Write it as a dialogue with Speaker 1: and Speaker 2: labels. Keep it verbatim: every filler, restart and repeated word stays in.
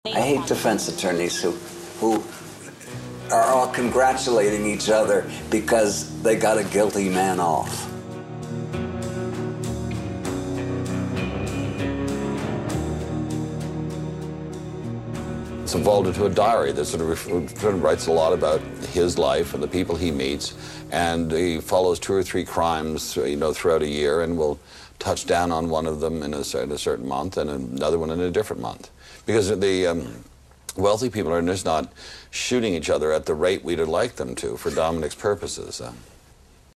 Speaker 1: I hate defense attorneys who, who are all congratulating each other because they got a guilty man off.
Speaker 2: It's evolved into a diary that sort of, sort of writes a lot about his life and the people he meets, and he follows two or three crimes, you know, throughout a year, and will touch down on one of them in a, in a certain month and another one in a different month. Because the um, wealthy people are just not shooting each other at the rate we'd like them to for Dominick's purposes. Uh.